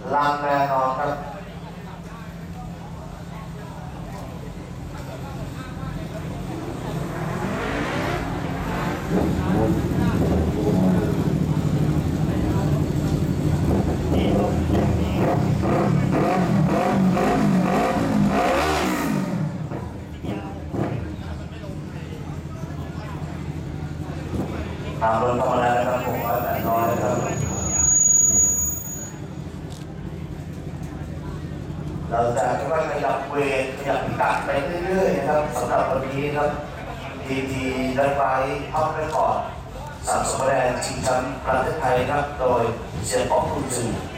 ลังแน่นอนครับตามรถเข้ามาแล้วนะครับผมว่าแต่น้อยนะครับเราจะค่อยๆขยับเวทขยับพิกัดไปเรื่อยๆนะครับสำหรับวันนี้ครับทีได้ไปท็อปเรคคอร์ดสะสมคะแนนชิงแชมป์ประเทศไทยครับโดยเสียป๊อกคุณสื่อ